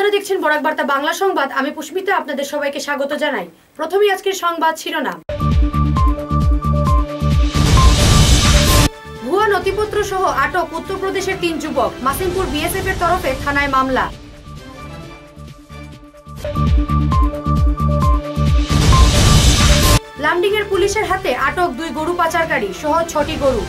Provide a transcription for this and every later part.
আপনারা দেখছেন বরাক বার্তা বাংলা সংবাদ। আমি পুষ্পিতা, আপনাদের সবাইকে স্বাগত জানাই। প্রথমেই আজকের সংবাদ শিরোনাম। ভুয়া নথিপত্র সহ আটক উত্তরপ্রদেশের 3 যুবক। মাসিমপুর বিএসএফ এর তরফে থানায় মামলা। লামডিং এর পুলিশের হাতে আটক 2 গরু পাচারকারী সহ 6টি গরু।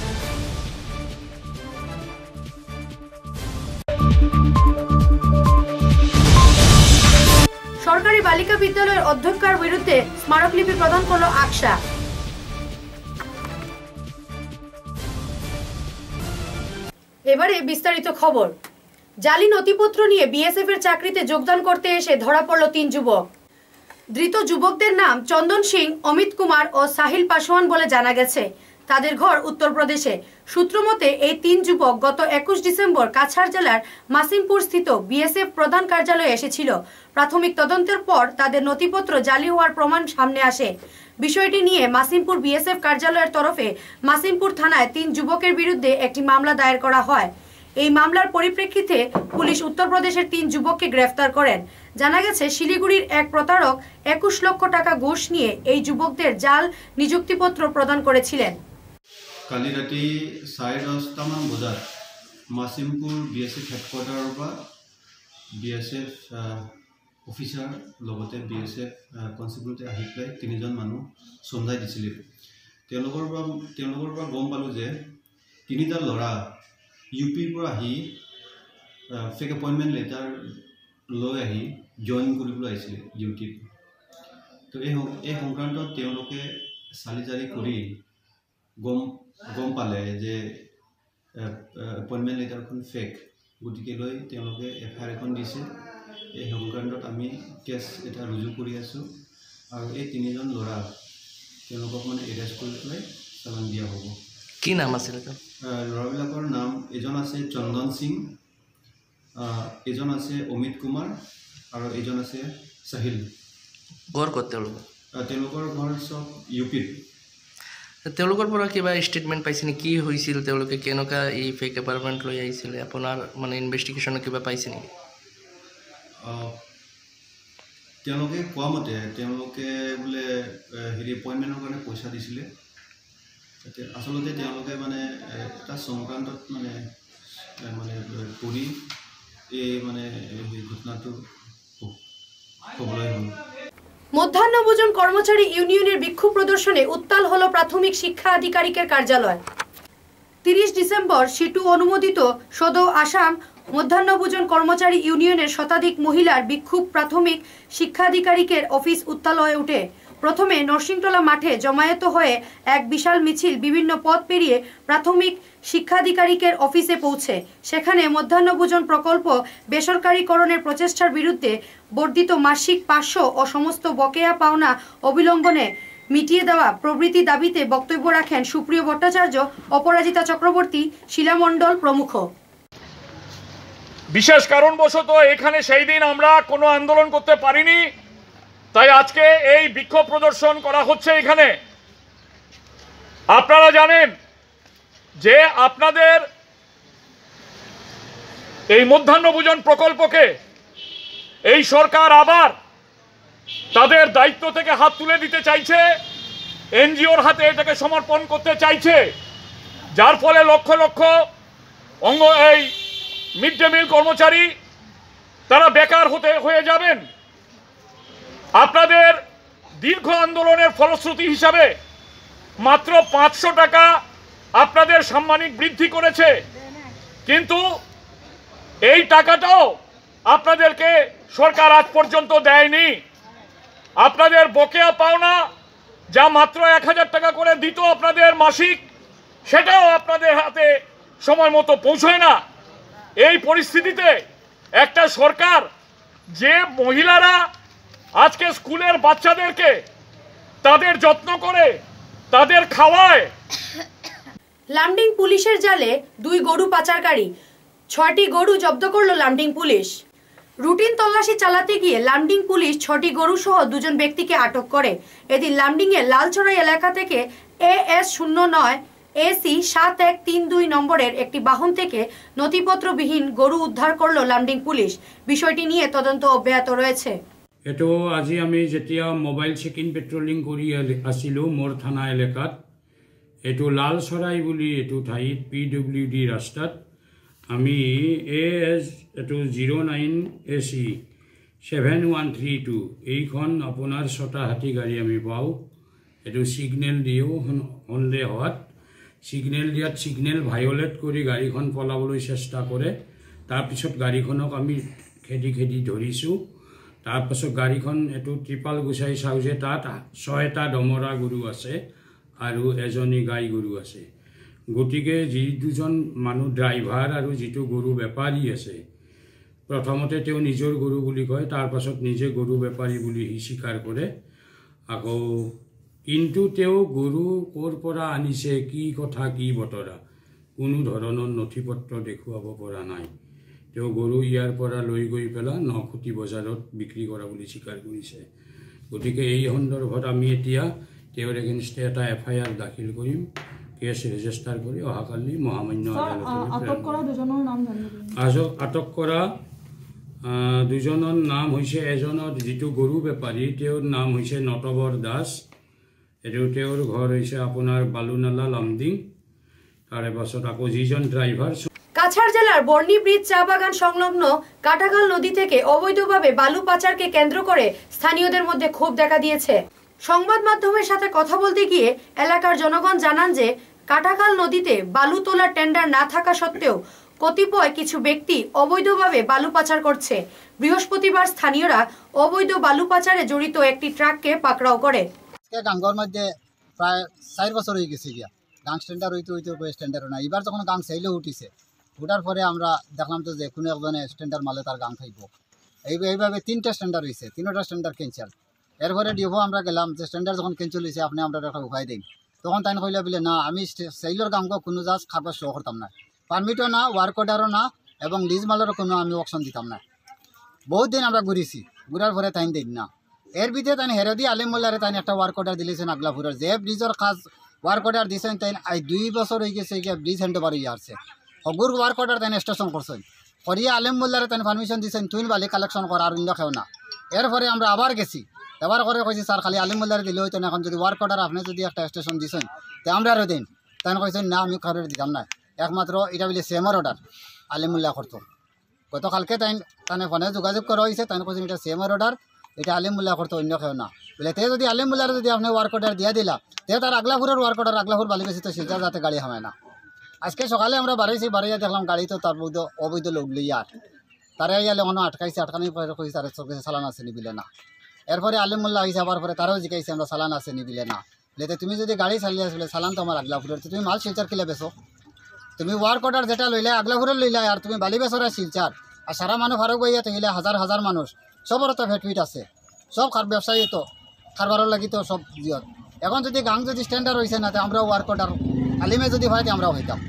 সরকারি বালিকা বিদ্যালয়ের অধ্যক্ষার বিরুদ্ধে স্মারকলিপি প্রদান করল আকসা। এবারে বিস্তারিত খবর। জালি নথিপত্র নিয়ে বিএসএফ এর চাকরিতে যোগদান করতে এসে ধরা পড়ল 3 যুবক। ধৃত যুবকদের নাম চন্দন সিং, অমিত কুমার ও সাহিল পাসওয়ান বলে জানা গেছে। তাদের ঘর উত্তরপ্রদেশে। সূত্রমতে এই 3 যুবক গত 21 ডিসেম্বর কাছাড় জেলার মাসিমপুর স্থিত বিএসএফ প্রধান কার্যালয়ে এসেছিল। প্রাথমিক তদন্তের পর তাদের নথিপত্র জালি হওয়ার প্রমাণ সামনে আসে। বিষয়টি নিয়ে মাসিমপুর বিএসএফ কার্যালয়ের তরফে মাসিমপুর থানায় 3 যুবকের বিরুদ্ধে একটি মামলা দায়ের করা হয়। এই মামলার পরিপ্রেক্ষিতে পুলিশ উত্তরপ্রদেশের 3 যুবককে গ্রেফতার করেন। জানা গেছে শিলিগুড়ির এক প্রতারক 21 লক্ষ টাকা ঘুষ নিয়ে এই যুবকদের জাল নিযুক্তিপত্র প্রদান করেছিলেন। কালি ৰাতি 10:30 বজাত মাসিমপুর বিএসএফ হেডকোয়ার্টাৰৰ পৰা বিএসএফ অফিচাৰ লগতে বিএসএফ কনষ্টেবলতে আহি পেলাই 3জন মানুহ চমজাই দিছিল। তেওঁলোকৰ পৰা গম পালোঁ যে 3টা ল'ৰা ইউপিৰ পৰা আহি ফেক এপইণ্টমেণ্ট লেটাৰ লৈ আহি জইন কৰিবলৈ আহিছিল ডিউটিত। তো এই সংক্ৰান্তত তেওঁলোকে চালিজাৰি কৰি গম পালে যে এপইণ্টমেণ্ট লেটাৰখন ফেক, গতিকে লৈ তেওঁলোকে এফআইআৰ এখন দিছে। এই সংক্ৰান্তত আমি কেছ এটা ৰুজু কৰি আছোঁ আৰু এই 3জন ল'ৰা তেওঁলোকক মানে এৰেষ্ট কৰি পেলাই চালান দিয়া হ'ব। কি নাম আছিল? ল'ৰাবিলাকৰ নাম এজন আছে চন্দন সিং, এজন আছে অমিত কুমাৰ আৰু এজন আছে সাহিল। ঘৰ ক'ত তেওঁলোকৰ ঘৰ চব ইউপিত। তেওঁলোকৰ পৰা কিবা ষ্টেটমেণ্ট পাইছে নেকি? কি হৈছিল, তেওঁলোকে কেনেকুৱা এই ফেক এপাৰ্টমেণ্ট লৈ আহিছিলে? আপোনাৰ মানে ইনভেষ্টিগেশ্যনত কিবা পাইছে নেকি? তেওঁলোকে কোৱা মতে তেওঁলোকে বোলে এপইণ্টমেণ্টৰ কাৰণে পইচা দিছিলে। আচলতে তেওঁলোকে মানে এটা সংক্ৰান্তত মানে কৰি এই মানে ঘটনাটো হ'বলৈ হ'ল। মধ্যাহ্ন ভোজন কর্মচারী ইউনিয়নের বিক্ষোভ প্রদর্শনে উত্তাল হলো প্রাথমিক শিক্ষা আধিকারিকের কার্যালয়। 30 ডিসেম্বর সিটু অনুমোদিত সদৌ আসাম মধ্যাহ্ন ভোজন কর্মচারী ইউনিয়নের শতাধিক মহিলার বিক্ষোভ প্রাথমিক শিক্ষাধিকারিকের অফিস উত্তাল হয়ে ওঠে। প্রথমে নরসিংটলা মাঠে জমায়েত হয়ে এক বিশাল মিছিল বিভিন্ন পথ পেরিয়ে প্রাথমিক শিক্ষাধিকারিকের অফিসে পৌঁছে। সেখানে মধ্যাহ্ন ভোজন প্রকল্প বেসরকারীকরণের প্রচেষ্টার বিরুদ্ধে বর্ধিত মাসিক 500 ও সমস্ত বকেয়া পাওনা অবিলম্বনে মিটিয়ে দেওয়া প্রভৃতি দাবিতে বক্তব্য রাখেন সুপ্রিয় ভট্টাচার্য, অপরাজিতা চক্রবর্তী, শিলা মণ্ডল প্রমুখ। বিশেষ কারণবশত এখানে সেই দিন আমরা কোনো আন্দোলন করতে পারিনি, তাই আজকে এই বিক্ষোভ প্রদর্শন করা হচ্ছে। এখানে আপনারা জানেন যে আপনাদের এই মধ্যাহ্ন ভোজন প্রকল্পকে এই সরকার আবার তাদের দায়িত্ব থেকে হাত তুলে দিতে চাইছে, এনজিওর হাতে এটাকে সমর্পণ করতে চাইছে, যার ফলে লক্ষ লক্ষ এই মিড ডে মিল কর্মচারী তারা বেকার হয়ে যাবেন। আপনাদের দীর্ঘ আন্দোলনের ফলশ্রুতি হিসাবে মাত্র 500 টাকা আপনাদের সাম্মানিক বৃদ্ধি করেছে, কিন্তু এই টাকাটাও আপনাদেরকে সরকার আজ পর্যন্ত দেয়নি। আপনাদের বকেয়া পাওনা যা মাত্র 1000 টাকা করে দিত আপনাদের মাসিক, সেটাও আপনাদের হাতে সময় মতো পৌঁছয় না। এই পরিস্থিতিতে একটা সরকার যে মহিলারা আজকে স্কুলের বাচ্চাদেরকে তাদের যত্ন করে তাদের খাওয়ায়। লামডিং পুলিশের জালে 2 গরু পাচারকারী, 6টি গরু জব্দ করল লামডিং পুলিশ। রুটিন তল্লাশি চালাতে গিয়ে লামডিং পুলিশ 6টি গরু সহ 2 ব্যক্তিকে আটক করে। এদিন লামডিং এর লালচড়াই এলাকা থেকে AS09 AC 7132 নম্বরের একটি বাহন থেকে নথিপত্রবিহীন গরু উদ্ধার করল লামডিং পুলিশ। বিষয়টি নিয়ে তদন্ত অব্যাহত রয়েছে। এইটো আজি আমি যেতিয়া মোবাইল চেকিং পেট্ৰলিং কৰি আছিলোঁ মোৰ থানা এলেকাত, এইটো লালচৰাই বুলি এইটো ঠাইত PWD ৰাস্তাত আমি এইটো 09 AC 7132 এইখন আপোনাৰ 6টা হাতী গাড়ী আমি পাওঁ। এইটো ছিগনেল দিও সন্দেহ হোৱাত ছিগনেল দিয়াত ছিগনেল ভায়োলেট কৰি গাড়ীখন পলাবলৈ চেষ্টা কৰে। তাৰপিছত গাড়ীখনক আমি খেদি ধৰিছোঁ। তাৰপাছত গাড়ীখন এইটো ত্ৰিপাল গুচাই চাওঁ যে তাত 6টা দমৰা গৰু আছে আৰু এজনী গাই গৰু আছে। গতিকে যি দুজন মানুহ ড্ৰাইভাৰ আৰু যিটো গৰু বেপাৰী আছে, প্ৰথমতে তেওঁ নিজৰ গৰু বুলি কয়, তাৰপাছত নিজে গৰু বেপাৰী বুলি সি স্বীকাৰ কৰে। আকৌ কিন্তু তেওঁ গৰু ক'ৰ পৰা আনিছে, কি কথা কি বতৰা, কোনো ধৰণৰ নথি পত্ৰ দেখুৱাব পৰা নাই। তেওঁ গৰু ইয়াৰ পৰা লৈ গৈ পেলাই নখুটি বজাৰত বিক্ৰী কৰা বুলি স্বীকাৰ কৰিছে। গতিকে এই সন্দৰ্ভত আমি এতিয়া তেওঁৰ এগেইনষ্টে এটা FIR দাখিল কৰিম, কেছ ৰেজিষ্টাৰ কৰি অহাকালি মহামান্য আদালতলৈ আটক কৰা দুজনৰ নাম জানিব। আটক কৰা দুজনৰ নাম হৈছে, এজনৰ যিটো গৰু বেপাৰী তেওঁৰ নাম হৈছে নটবৰ দাস, এইটো তেওঁৰ ঘৰ হৈছে আপোনাৰ বালুনালা লামডিং। তাৰে পাছত আকৌ যিজন ড্ৰাইভাৰ কাছাড় জেলার বর্ণি ব্রিজ চা বাগান সংলগ্ন কাটাখাল নদী থেকে অবৈধভাবে বালু পাচারকে কেন্দ্র করে স্থানীয়দের মধ্যে ক্ষোভ দেখা দিয়েছে। সংবাদ মাধ্যমের সাথে কথা বলতে গিয়ে এলাকার জনগণ জানান যে কাটাখাল নদীতে বালু তোলার টেন্ডার না থাকা সত্ত্বেও কতিপয় কিছু ব্যক্তি অবৈধভাবে বালু পাচার করছে। বৃহস্পতিবার স্থানীয়রা অবৈধ বালু পাচারে জড়িত একটি ট্রাককে পাকড়াও করে। গাঙ্গর মধ্যে প্রায় 4 বছর হয়ে গেছে গিয়া গাং স্ট্যান্ডার হইতে স্ট্যান্ডারও না। এবার যখন গাং চাইলেও উঠিছে, উঠার পরে আমরা দেখলাম তো যে কোনো একজনে স্ট্যান্ডার মালে তার গাং খাইব। এইভাবে 3টা স্ট্যান্ডার হয়েছে, 3টা স্ট্যান্ডার ক্যান্সেল। এরপরে ডিওভো আমরা গেলাম যে স্ট্যান্ডার যখন ক্যান্সেল হয়েছে আপনি আমরা একটা উপায় দিন। তখন তাই কইলা বলে না, আমি চাইলের গাঙ্গ কোনো জাজ খাবার শো করতাম না, পারমিটও না, ওয়ার্ক অর্ডারও না, এবং লিজ মালেরও কোনো আমি অপশন দিতাম না। বহুত দিন আমরা ঘুরেছি, ঘুরার পরে তাই দিন না। এর ভিতরে তাই হেরদি আলিম মোল্লারে তাই একটা ওয়ার্ক অর্ডার দিলেছেন আগলাপুরের, যে ব্রিজের কাজ ওয়ার্ক অর্ডার দিয়েছেন তাই 2 বছর হয়ে গেছে গিয়ে ব্রিজ হ্যান্ড ওভার হয়ে আসছে। হগুর ওয়ার্ক অর্ডার তাই স্টেশন করছেন, করিয়া আলিম মোল্লারে তাই পারমিশন দিয়েছেন তুই বালি কালেকশন করা আর অন্য খেও না। এরপরে আমরা আবার গেছি, এবার করে কইছি স্যার খালি আলিম মোল্লারে দিলে হইতো না, এখন যদি ওয়ার্ক অর্ডার আপনি যদি একটা স্টেশন দিয়েছেন তো আমরা আরও দিন। তাই কইছেন না, আমি কারোর দিতাম না, একমাত্র এটা বলে সেমার অর্ডার আলিম মোল্লা করতো। গতকালকে তাই ফোনে যোগাযোগ করা হয়েছে, তাই কইছেন এটা সেমার অর্ডার, এটা আলিম মোল্লা করতো, অন্য কেউ না। বলে তে যদি আলিম মোল্লারে যদি আপনি ওয়ার্ক অর্ডার দিয়ে দিলা, তে তার আগলাপুরের ওয়ার্ক অর্ডার আগলাপুর বালি বেশি তো সেটা যাতে গাড়ি হামায় না। আজকে সকালে আমরা বাড়াইয়া দেখলাম গাড়ি তো তার মধ্যে অবৈধ লোক লইয়া তারা ইয়ালে কোনো আটকাইছে, আটকানি পরে কইছে তার চোখে চালান আছে নিবিলে না। এরপরে আলিম মোল্লা হয়েছে, আবার পরে তারাও জিজ্ঞাসা আমরা চালান আছে নিবিলে না। বলে তুমি যদি গাড়ি চালিয়ে আসলে চালান তো আমার আগলাপুরের, তুমি মাল শিলচার কিলে বেছো, তুমি ওয়ার্ক অর্ডার যেটা লইলে আগলাপুরের লইলা, আর তুমি বালি বেচরা শিলচার, আর সারা মানুষ ফারুক বইয়া থাকিলে হাজার হাজার মানুষ সবর তো ফেটফিট আছে, সব ব্যবসায়ী তো খারবারের লাগি তো সব জিয়ত। এখন যদি গাং যদি স্ট্যান্ডার্ড হয়েছে না, তো আমরা ওয়ার্ক অর্ডার আলিমে যদি পাই আমরাও হইতাম,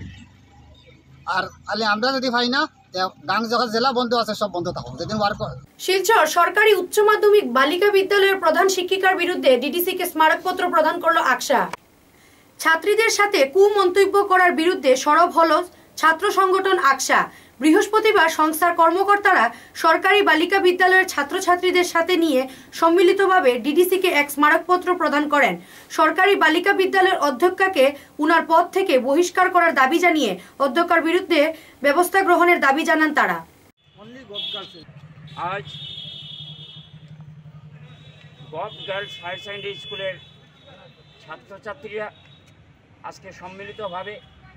আর আমরা যদি পাই না গাং যখন জেলা বন্ধ আছে সব বন্ধ থাকুক যেদিন ওয়ার্ক। শিলচর সরকারি উচ্চ মাধ্যমিক বালিকা বিদ্যালয়ের প্রধান শিক্ষিকার বিরুদ্ধে ডিডিসিকে স্মারকপত্র প্রদান করল আকশা। ছাত্রীদের সাথে কুমন্তব্য করার বিরুদ্ধে সরব হল ছাত্র সংগঠন আকশা। বৃহস্পতিবার সংস্থার কর্মকর্তারা সরকারি বালিকা বিদ্যালয়ের ছাত্রছাত্রীদের সাথে নিয়ে সম্মিলিতভাবে ডিডিসিকে এক স্মারকপত্র প্রদান করেন। সরকারি বালিকা বিদ্যালয়ের অধ্যক্ষাকে উনার পদ থেকে বহিষ্কার করার দাবি জানিয়ে অধ্যক্ষার বিরুদ্ধে ব্যবস্থা গ্রহণের দাবি জানান তারা। আজ গভ গার্লস হায়ার সেকেন্ডারি স্কুলের ছাত্রছাত্রীরা আজকে সম্মিলিতভাবে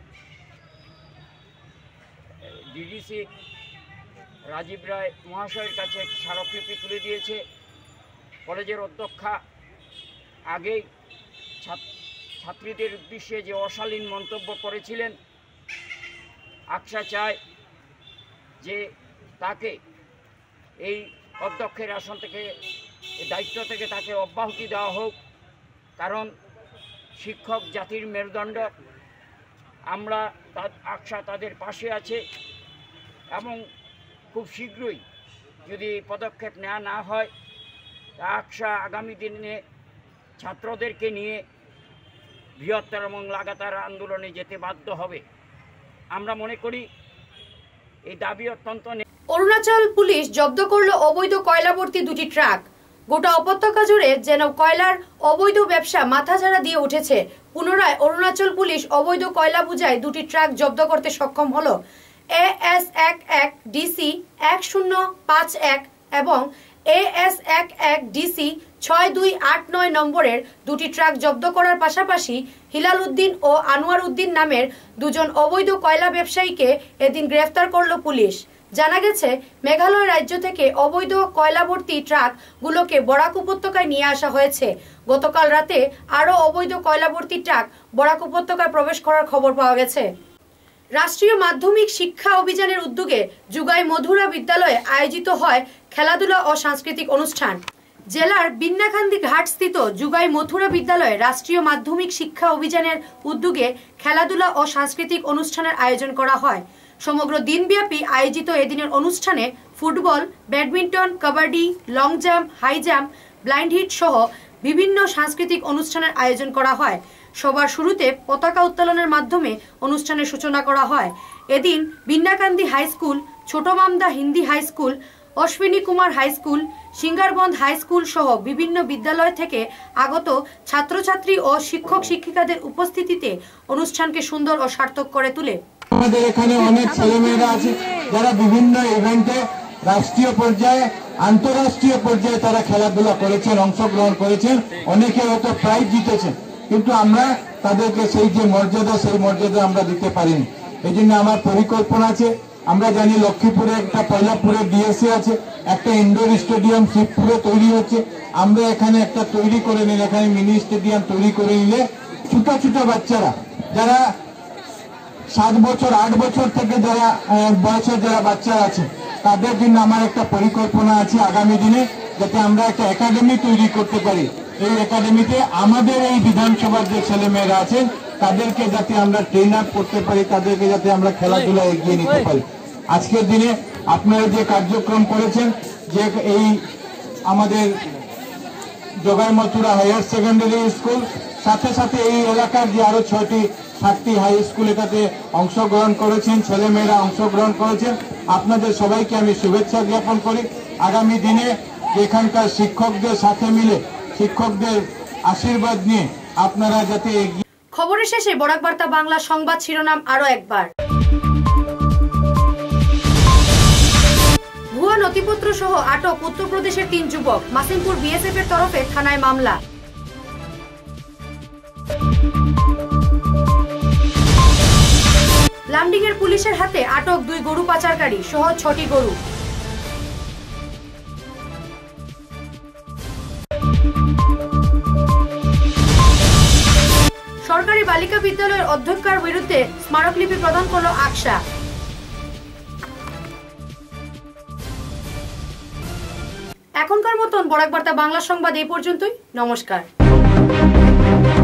ডিডিসি রাজীব রায় মহাশয়ের কাছে একটি স্মারকলিপি তুলে দিয়েছে। কলেজের অধ্যক্ষা আগেই ছাত্রীদের উদ্দেশ্যে যে অশালীন মন্তব্য করেছিলেন, আকশা চায় যে তাকে এই অধ্যক্ষের আসন থেকে, দায়িত্ব থেকে তাকে অব্যাহতি দেওয়া হোক, কারণ শিক্ষক জাতির মেরুদণ্ড। আমরা আকশা তাদের পাশে আছে এবং খুব শীঘ্রই যদি পদক্ষেপ নেওয়া না হয়, আকশা আগামী দিনে ছাত্রদেরকে নিয়ে বৃহত্তর এবং লাগাতার আন্দোলনে যেতে বাধ্য হবে। আমরা মনে করি এই দাবি অত্যন্ত। অরুণাচল পুলিশ জব্দ করলো অবৈধ কয়লাভর্তি দুটি ট্রাক। গোটা উপত্যকা জুড়ে যেন কয়লার অবৈধ ব্যবসা মাথাঝাড়া দিয়ে উঠেছে। পুনরায় অরুণাচল পুলিশ অবৈধ কয়লা বোঝাই দুটি ট্রাক জব্দ করতে সক্ষম হলো। AS11 DC 1051 এবং AS11 DC 6289 নম্বরের দুটি ট্রাক জব্দ করার পাশাপাশি হিলাল উদ্দিন ও আনোয়ার উদ্দিন নামের দুজন অবৈধ কয়লা ব্যবসায়ীকে এদিন গ্রেফতার করল পুলিশ। জানা গেছে মেঘালয় রাজ্য থেকে অবৈধ কয়লাভর্তি ট্রাকগুলোকে বরাক উপত্যকায় নিয়ে আসা হয়েছে। গতকাল রাতে আরও অবৈধ কয়লাভর্তি ট্রাক বরাক উপত্যকায় প্রবেশ করার খবর পাওয়া গেছে। রাষ্ট্রীয় মাধ্যমিক শিক্ষা অভিযানের উদ্যোগে জুগাই মধুরা বিদ্যালয়ে আয়োজিত হয় খেলাধুলা ও সাংস্কৃতিক অনুষ্ঠান। জেলার বিন্নাখান্দি ঘাটস্থিত জুগাই মথুরা বিদ্যালয়ে রাষ্ট্রীয় মাধ্যমিক শিক্ষা অভিযানের উদ্যোগে খেলাধুলা ও সাংস্কৃতিক অনুষ্ঠানের আয়োজন করা হয়। সমগ্র দিনব্যাপী আয়োজিত এদিনের অনুষ্ঠানে football, badminton, kabaddi, long jump, high jump, blind hit সহ বিভিন্ন সাংস্কৃতিক অনুষ্ঠানের আয়োজন করা হয়। সবার শুরুতে পতাকা উত্তোলনের মাধ্যমে অনুষ্ঠানের সূচনা করা হয়। এদিন বিন্নাকান্দি হাই স্কুল, ছোট Mamda Hindi high school, Ashwini Kumar high school, Singarbandh high school সহ বিভিন্ন বিদ্যালয় থেকে আগত ছাত্রছাত্রী ও শিক্ষক শিক্ষিকাদের উপস্থিতিতে অনুষ্ঠানকে সুন্দর ও সার্থক করে তোলে। আমাদের এখানে অনেক ছেলেমেয়েরা আছে যারা বিভিন্ন ইভেন্টে রাষ্ট্রীয় পর্যায়ে, আন্তঃরাষ্ট্রীয় পর্যায়ে তারা খেলাধুলা করেছেন, অংশগ্রহণ করেছেন, অনেকে হয়তো প্রাইজ জিতেছেন, কিন্তু আমরা তাদেরকে সেই যে মর্যাদা, সেই মর্যাদা আমরা দিতে পারিনি। এই জন্য আমার পরিকল্পনা আছে। আমরা জানি লক্ষ্মীপুরে একটা, পয়লাপুরে ডিএসসি আছে, একটা ইনডোর স্টেডিয়াম শিবপুরে তৈরি হচ্ছে। আমরা এখানে একটা তৈরি করে নিলে, এখানে মিনি স্টেডিয়াম তৈরি করে নিলে ছোট ছোট বাচ্চারা যারা 7 বছর 8 বছর থেকে যারা বয়সের যারা বাচ্চারা আছে তাদের জন্য আমার একটা পরিকল্পনা আছে আগামী দিনে, যাতে আমরা একটা একাডেমি তৈরি করতে পারি। এই একাডেমিতে আমাদের এই বিধানসভার যে ছেলেমেয়েরা আছেন তাদেরকে যাতে আমরা ট্রেন আপ করতে পারি, তাদেরকে যাতে আমরা খেলাধুলা এগিয়ে নিতে পারি। আজকের দিনে আপনারা যে কার্যক্রম করেছেন, যে এই আমাদের Jagai Mathura higher secondary school, সাথে সাথে এই এলাকার যে আরো 6টি হাই স্কুল এটাতে অংশগ্রহণ করেছেন, ছেলেমেয়েরা অংশগ্রহণ করেছেন, আপনাদের সবাইকে আমি শুভেচ্ছা জ্ঞাপন করি। আগামী দিনে এখানকার শিক্ষকদের সাথে মিলে, শিক্ষকদের আশীর্বাদ নিয়ে আপনারা যাতে এগিয়ে। খবরের শেষে বরাক বার্তা বাংলা সংবাদ শিরোনাম আরো একবার। ভুয়া নথিপত্র সহ আটক উত্তরপ্রদেশের 3 যুবক। মাসিমপুর বিএসএফ এর তরফে থানায় মামলা। লামডিং এর পুলিশের হাতে আটক 2 গরু পাচারকারী সহ 6টি গরু। সরকারি বালিকা বিদ্যালয়ের অধ্যক্ষার বিরুদ্ধে স্মারকলিপি প্রদান করল আকসা। এখনকার মতন বরাক বার্তা বাংলা সংবাদ এই পর্যন্তই। নমস্কার।